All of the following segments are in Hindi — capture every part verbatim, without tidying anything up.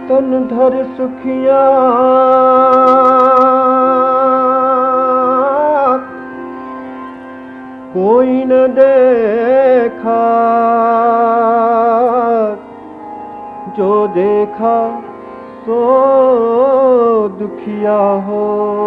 तन धर सुखिया कोई न देखा, जो देखा सो दुखिया हो।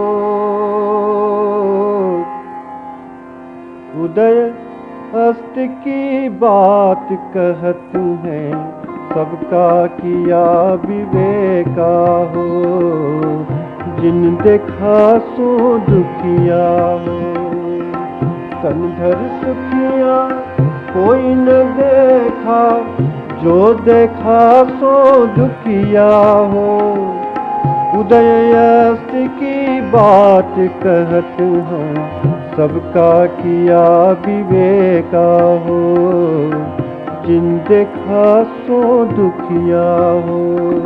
उदय अस्त की बात कहत हैं, सबका किया विवेका हो। जिन देखा सो दुखिया हो। तन धर सुखिया कोई न देखा, जो देखा सो दुखिया हो। उदय अस्त की बात कहत हैं, सबका किया विवेका हो। जिन देखा सो दुखिया हो।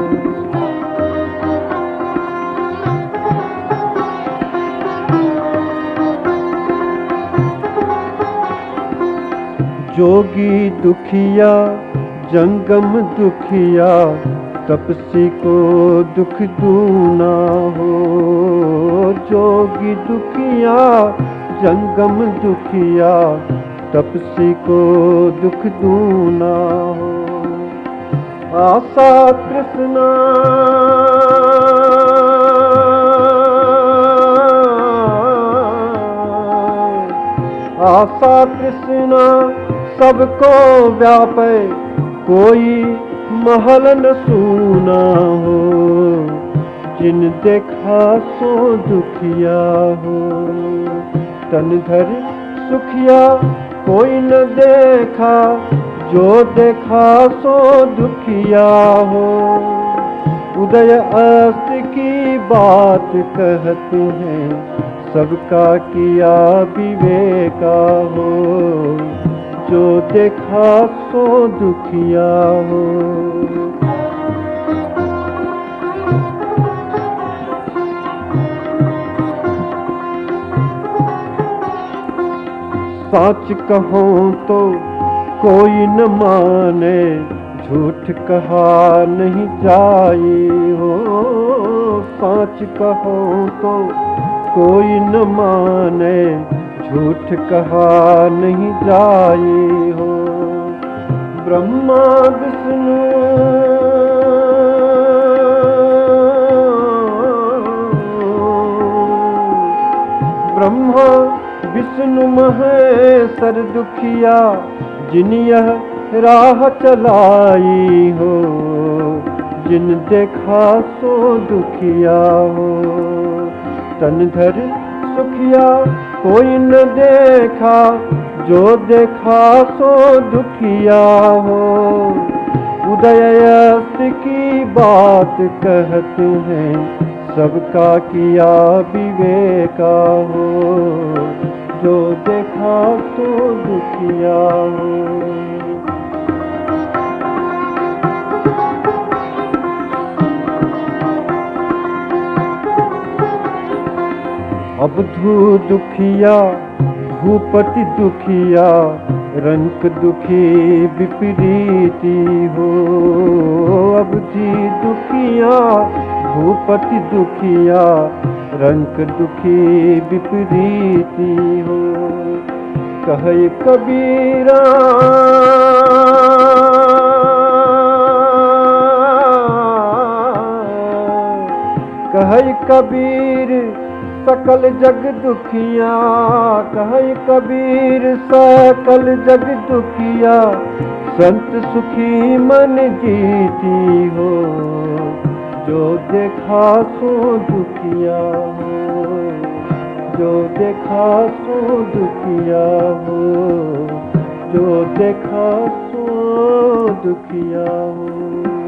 जोगी दुखिया जंगम दुखिया, तपसी को दुख दूना हो। जोगी दुखिया जंगम दुखिया, तपसी को दुख दूना हो। आशा कृष्णा आशा कृष्णा सबको व्यापे, कोई महल न सूना हो। जिन देखा सो दुखिया हो। तन धर सुखिया कोई न देखा, जो देखा सो दुखिया हो। उदय अस्त की बात कहते हैं, सबका किया विवेका हो। जो देखा सो दुखिया हो। सच कहूँ तो कोई न माने, झूठ कहा नहीं जाए हो। सच कहूँ तो कोई न माने, झूठ कहा नहीं जाए हो। ब्रह्मा विष्णु ब्रह्मा विष्णु महेश्वर दुखिया, जिन यह राह चलाई हो। जिन देखा सो दुखिया हो। तन धर सुखिया कोई न देखा, जो देखा सो दुखिया हो। उदय अस्त की बात कहते हैं, सबका किया विवेका हो। जो देखा सो दुखिया हो। अबधू दुखिया भूपति दुखिया, रंक दुखी विपरीती हो। अबधी दुखिया भूपति दुखिया, रंक दुखी विपरीती हो। कहे कबीरा कहे कबीर सकल जग दुखिया। कहे कबीर सकल जग दुखिया, संत सुखी मन जीती हो। जो देखा सो दुखिया हो। जो देखा सो दुखिया हो। जो देखा सो दुखिया हो।